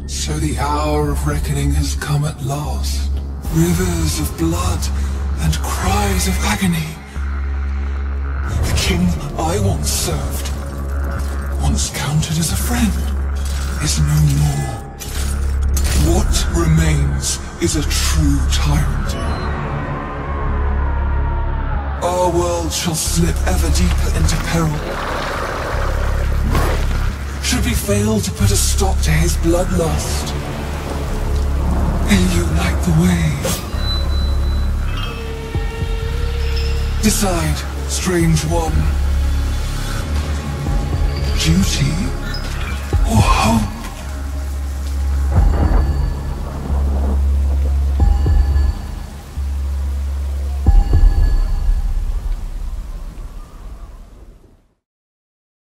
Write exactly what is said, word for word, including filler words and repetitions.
So the hour of reckoning has come at last. Rivers of blood and cries of agony. The king I once served, once counted as a friend, is no more. What remains is a true tyrant. Our world shall slip ever deeper into peril. Should we fail to put a stop to his bloodlust, will you light the way? Decide, strange one. Duty or hope?